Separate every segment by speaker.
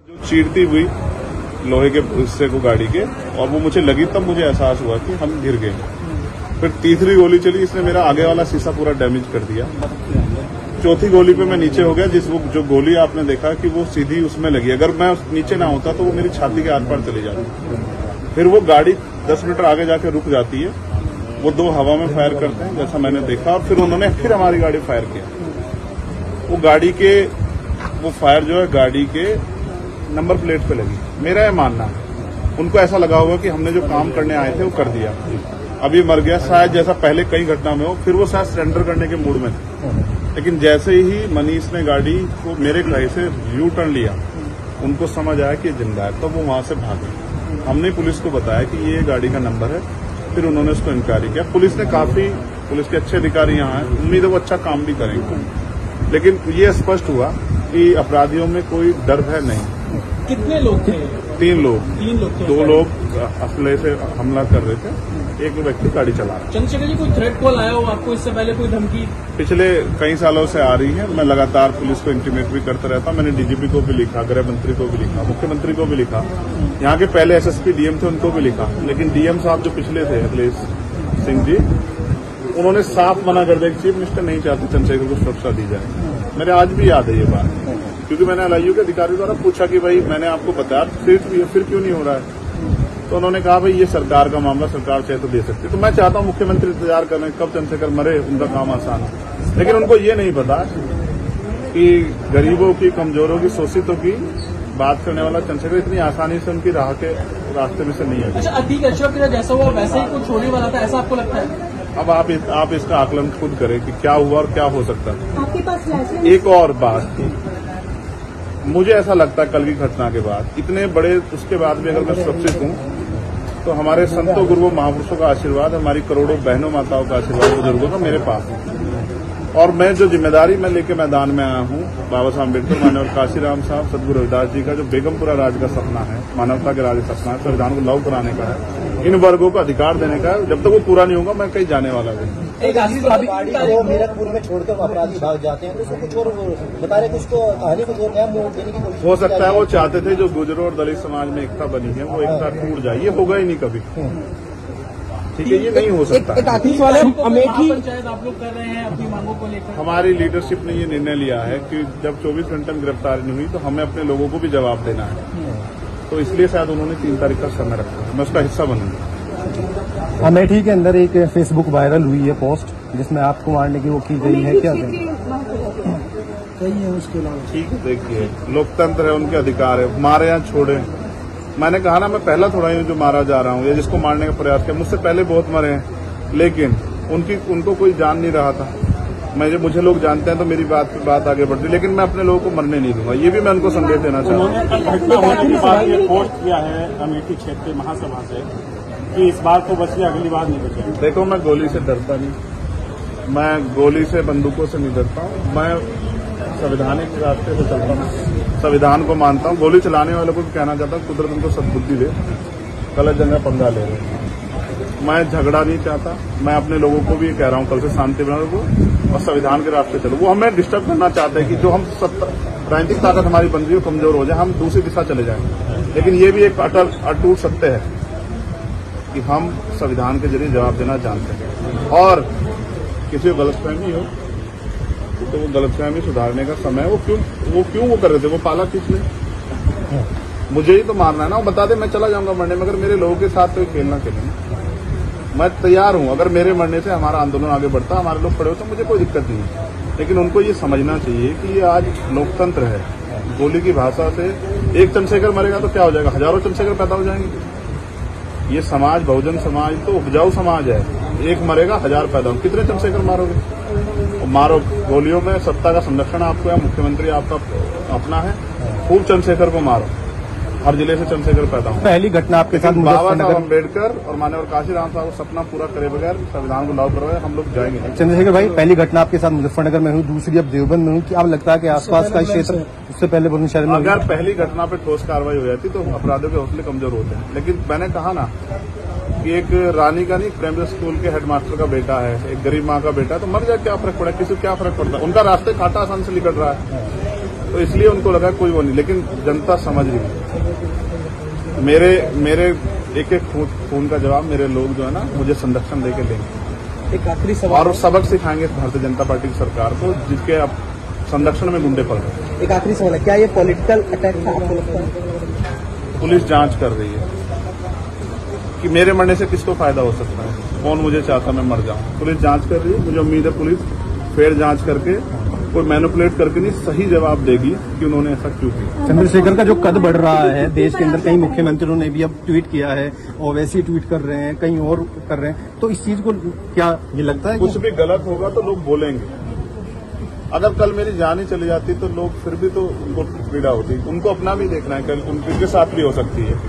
Speaker 1: जो चीरती हुई लोहे के हिस्से को गाड़ी के, और वो मुझे लगी तब मुझे एहसास हुआ कि हम गिर गए। फिर तीसरी गोली चली, इसने मेरा आगे वाला शीशा पूरा डैमेज कर दिया। चौथी गोली पे मैं नीचे हो गया, जो गोली आपने देखा कि वो सीधी उसमें लगी। अगर मैं नीचे ना होता तो वो मेरी छाती के आर पार चली जाती। फिर वो गाड़ी 10 मीटर आगे जाके रुक जाती है। वो दो हवा में फायर करते हैं जैसा मैंने देखा, और फिर उन्होंने फिर हमारी गाड़ी फायर किया। वो गाड़ी के वो फायर जो है गाड़ी के नंबर प्लेट पे लगी। मेरा यह मानना है उनको ऐसा लगा होगा कि हमने जो काम करने आए थे वो कर दिया, अब ये मर गया शायद, जैसा पहले कई घटना में हो। फिर वो शायद सरेंडर करने के मूड में थे, लेकिन जैसे ही मनीष ने गाड़ी को मेरे घर से यू टर्न लिया, उनको समझ आया कि जिंदा है, तो वो वहां से भागे। हमने पुलिस को बताया कि ये गाड़ी का नंबर है, फिर उन्होंने उसको इंक्वायरी किया। पुलिस के अच्छे अधिकारी यहाँ हैं, उम्मीद है वो अच्छा काम भी करेंगे। लेकिन ये स्पष्ट हुआ कि अपराधियों में कोई डर है नहीं।
Speaker 2: कितने लोग थे?
Speaker 1: 3 लोग।
Speaker 2: 3 लोग थे।
Speaker 1: 2 लोग असले से हमला कर रहे थे, एक व्यक्ति गाड़ी चला रहा।
Speaker 2: चंद्रशेखर जी, कोई थ्रेट कॉल आया हो आपको इससे पहले, कोई धमकी?
Speaker 1: पिछले कई सालों से आ रही है। मैं लगातार पुलिस को इंटीमेट भी करता रहता हूं। मैंने डीजीपी को भी लिखा, गृह मंत्री को भी लिखा, मुख्यमंत्री को भी लिखा, यहाँ के पहले एसएसपी डीएम थे उनको भी लिखा। लेकिन डीएम साहब जो पिछले थे अखिलेश सिंह जी, उन्होंने साफ मना कर दिया कि चीफ मिनिस्टर नहीं चाहते चंद्रशेखर को सुरक्षा दी जाए। मेरे आज भी याद है ये बात, क्योंकि मैंने एलआईयू के अधिकारियों द्वारा पूछा कि भाई मैंने आपको बताया फिर क्यों नहीं हो रहा है, तो उन्होंने कहा भाई ये सरकार का मामला, सरकार चाहे तो दे सकती है। तो मैं चाहता हूं मुख्यमंत्री इंतजार कर रहे हैं कब चंद्रशेखर मरे, उनका काम आसान है। लेकिन उनको ये नहीं पता कि गरीबों की, कमजोरों की, शोषितों की बात करने वाला चंद्रशेखर इतनी आसानी से उनकी रास्ते में से नहीं है।
Speaker 2: अच्छा, अतीक अशरफ के जैसा हुआ वैसे ही कुछ होने वाला था, ऐसा आपको लगता है?
Speaker 1: अब आप इसका आकलन खुद करें कि क्या हुआ और क्या हो सकता है।
Speaker 3: आपके पास
Speaker 1: एक और बात, मुझे ऐसा लगता है कल की घटना के बाद, इतने बड़े उसके बाद भी अगर मैं सुरक्षित हूं तो हमारे संतों गुरुओं महापुरुषों का आशीर्वाद, हमारी करोड़ों बहनों माताओं का आशीर्वाद, बुजुर्गों का मेरे पास है। और मैं जो जिम्मेदारी मैं लेके मैदान में आया हूं, बाबा साहब अम्बेडकर, मानव काशीराम साहब, सदगुरु रविदास जी का जो बेगमपुरा राज का सपना है, मानवता के राज का सपना है, संविधान को लागू कराने का है, इन वर्गों को अधिकार देने का है, जब तक वो पूरा नहीं होगा मैं कहीं जाने वाला नहीं।
Speaker 4: गाड़ी को मीरकपुर में छोड़कर अपराधी भाग जाते हैं, तो उसको कुछ और बता रहे, कुछ तो कहानी को नया मोड़ देने की कोशिश
Speaker 1: हो सकता है वो चाहते थे जो गुजरों और दलित समाज में एकता बनी है वो एकता टूट जाए। ये होगा ही नहीं कभी, ठीक है, ये नहीं हो सकता।
Speaker 2: अमेठी पंचायत आप लोग कर रहे हैं अपनी मांगों को लेकर।
Speaker 1: हमारी लीडरशिप ने ये निर्णय लिया है कि जब 24 घंटे में गिरफ्तारी नहीं हुई तो हमें अपने लोगों को भी जवाब देना है, तो इसलिए शायद उन्होंने 3 तारीख का समय रखा है। मैं उसका हिस्सा बनूंगा।
Speaker 5: अमेठी के अंदर एक फेसबुक वायरल हुई है पोस्ट जिसमें आपको मारने की वो की गई है, क्या
Speaker 4: सही है? उसके अलावा
Speaker 1: ठीक, देखिए लोकतंत्र है, उनके अधिकार है, मारे या छोड़े। मैंने कहा ना, मैं पहला थोड़ा ही जो मारा जा रहा हूँ या जिसको मारने का प्रयास किया, मुझसे पहले बहुत मरे हैं, लेकिन उनको कोई जान नहीं रहा था। मुझे लोग जानते हैं तो मेरी बात आगे बढ़ती, लेकिन मैं अपने लोगों को मरने नहीं दूंगा। ये भी मैं उनको संदेश देना चाहता हूँ।
Speaker 6: पोस्ट किया है अमेठी क्षेत्रीय महासभा से कि इस बार तो बचिए, अगली बार नहीं बचे।
Speaker 1: देखो, मैं गोली से डरता नहीं, मैं गोली से, बंदूकों से नहीं डरता हूँ। मैं संवैधानिक रास्ते से चलता हूँ, संविधान को मानता हूँ। गोली चलाने वालों को भी कहना चाहता हूँ कुदरत उनको सद्बुद्धि दे, गलत जगह पंगा ले रहे हैं। मैं झगड़ा नहीं चाहता, मैं अपने लोगों को भी कह रहा हूँ कल से शांति बना रखो और संविधान के रास्ते चलो। वो हमें डिस्टर्ब करना चाहते हैं कि जो हम राजनीतिक ताकत हमारी बन रही है कमजोर हो जाए, हम दूसरी दिशा चले जाएं। लेकिन ये भी एक अटूट सत्य है कि हम संविधान के जरिए जवाब देना जानते हैं, और किसी को गलतफहमी हो तो वो गलतफहमी सुधारने का समय, वो क्यों कर रहे थे, वो पाला किस लिए? मुझे ही तो मारना है ना, वो बता दे मैं चला जाऊंगा मरने में। अगर मेरे लोगों के साथ तो खेलना खेलें, मैं तैयार हूं। अगर मेरे मरने से हमारा आंदोलन आगे बढ़ता, हमारे लोग खड़े होते, मुझे कोई दिक्कत नहीं है। लेकिन उनको ये समझना चाहिए कि ये आज लोकतंत्र है। गोली की भाषा से एक चंद्रशेखर मरेगा तो क्या हो जाएगा, हजारों चंद्रशेखर पैदा हो जाएंगे। ये समाज, बहुजन समाज तो उपजाऊ समाज है, एक मरेगा 1000 पैदा हो। कितने चंद्रशेखर मारोगे? मारो, गोलियों में सत्ता का संरक्षण आपको है, मुख्यमंत्री आपका अपना है, खूब चंद्रशेखर को मारो, हर जिले से चंद्रशेखर पैदा हो।
Speaker 5: पहली घटना आपके साथ
Speaker 1: बाबा साहब अम्बेडकर और मानव काशीराम साहब को सपना पूरा करे बगैर संविधान को लागू करवाए हम लोग जाएंगे नहीं।
Speaker 5: चंद्रशेखर भाई, पहली घटना आपके साथ मुजफ्फरनगर में हुई, दूसरी अब देवबंद में हुई, क्या लगता है कि आसपास का क्षेत्र उससे पहले बुलंदशहर में?
Speaker 1: अगर पहली घटना पे ठोस कार्रवाई हो जाती तो अपराधियों के हौसले कमजोर होते हैं। लेकिन मैंने कहा ना कि एक रानी का नहीं, प्राइमरी स्कूल के हेडमास्टर का बेटा है, एक गरीब माँ का बेटा है, तो मर जाए क्या फर्क पड़ा, किसी को क्या फर्क पड़ता है? उनका रास्ते काटा आसान से निकल रहा है। तो इसलिए उनको लगा कोई वो नहीं, लेकिन जनता समझ रही है। मेरे एक एक खून का जवाब मेरे लोग जो है ना मुझे संरक्षण देके देंगे।
Speaker 2: एक आखिरी सवाल
Speaker 1: और सबक सिखाएंगे भारतीय जनता पार्टी की सरकार को, जिसके अब संरक्षण में गुंडे पड़ रहे हैं।
Speaker 2: एक आखिरी सवाल है, क्या ये पॉलिटिकल अटैक था आपको लगता है?
Speaker 1: पुलिस जांच कर रही है कि मेरे मरने से किसको फायदा हो सकता है, कौन मुझे चाहता मैं मर जाऊं। पुलिस जांच कर रही है, मुझे उम्मीद है पुलिस फेर जांच करके कोई मैनिपुलेट करके नहीं सही जवाब देगी कि उन्होंने ऐसा क्यों किया।
Speaker 5: चंद्रशेखर का जो कद बढ़ रहा है देश के अंदर, कई मुख्यमंत्रियों ने भी अब ट्वीट किया है और वैसे ही ट्वीट कर रहे हैं, कहीं और कर रहे हैं, तो इस चीज को क्या ये लगता है
Speaker 1: कुछ भी गलत होगा तो लोग बोलेंगे। अगर कल मेरी जान ही चली जाती तो लोग फिर भी तो उनको पीड़ा होती, उनको अपना भी देखना है, कल उनके साथ भी हो सकती है।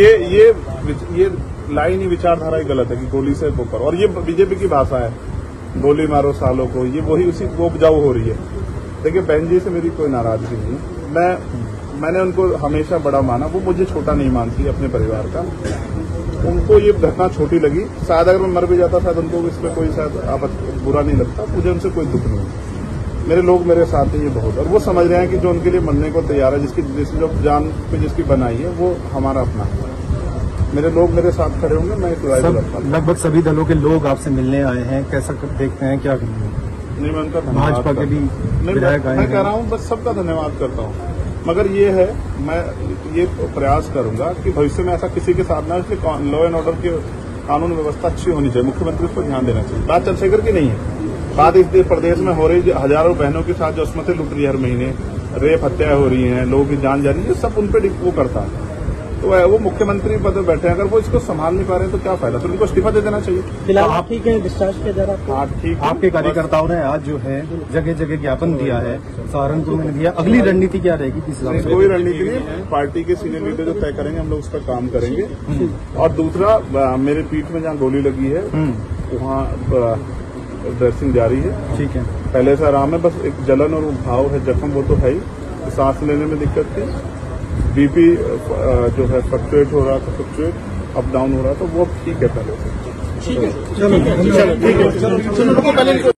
Speaker 1: ये लाइन ही विचारधारा ही गलत है कि गोली से वो करो, और ये बीजेपी की भाषा है, गोली मारो सालों को, ये वही उसी को उपजाऊ हो रही है। देखिए बहन जी से मेरी कोई नाराजगी नहीं है, मैंने उनको हमेशा बड़ा माना, वो मुझे छोटा नहीं मानती अपने परिवार का। उनको ये घटना छोटी लगी, शायद अगर मैं मर भी जाता शायद उनको इसमें कोई शायद बुरा नहीं लगता, मुझे उनसे कोई दुख नहीं। मेरे लोग मेरे साथ हैं, ये बहुत, और वो समझ रहे हैं कि जो उनके लिए मरने को तैयार है, जिसकी जो जान पे जिसकी बनाई है वो हमारा अपना है। मेरे लोग मेरे साथ खड़े होंगे, मैं
Speaker 5: लगभग सभी दलों के लोग आपसे मिलने आए हैं, कैसा देखते हैं, क्या
Speaker 1: नहीं मैं उनका
Speaker 5: भाजपा के भी विधायक आए हैं।
Speaker 1: मैं कह रहा हूँ बस सबका धन्यवाद करता हूँ, मगर ये है मैं ये प्रयास करूंगा कि भविष्य में ऐसा किसी के साथ ना, इसलिए लॉ एंड ऑर्डर की कानून व्यवस्था अच्छी होनी चाहिए, मुख्यमंत्री को ध्यान देना चाहिए। बात चंद्रशेखर की नहीं है, बात इस प्रदेश में हो रही हजारों बहनों के साथ जो अस्मतें लुट रही है, हर महीने रेप हत्याएं हो रही हैं, लोगों की जान जा रही है, सब उन पर वो करता है। तो वो मुख्यमंत्री पद में बैठे हैं, अगर वो इसको संभाल नहीं पा रहे हैं तो क्या फायदा, तो उनको इस्तीफा दे देना चाहिए।
Speaker 2: फिलहाल आप ठीक है, डिस्चार्ज किया जा रहा है?
Speaker 1: ठीक।
Speaker 5: आपके कार्यकर्ताओं ने आज जो है जगह जगह ज्ञापन दिया है, सहारनपुर में दिया, अगली रणनीति क्या रहेगी किस हिसाब से?
Speaker 1: कोई रणनीति नहीं, पार्टी के सीनियर लीडर जो तय करेंगे हम लोग उस पर काम करेंगे। और दूसरा, मेरे पीठ में जहाँ गोली लगी है वहाँ ड्रेसिंग जारी है, ठीक है, पहले से आराम है, बस एक जलन और घाव है, जख्म वो तो है ही, सांस लेने में दिक्कत थी, बीपी जो है फ्लक्चुएट हो रहा था, फ्लक्चुएट अप डाउन हो रहा था, वो ठीक है पहले से।
Speaker 2: ठीक है, चलो ठीक है।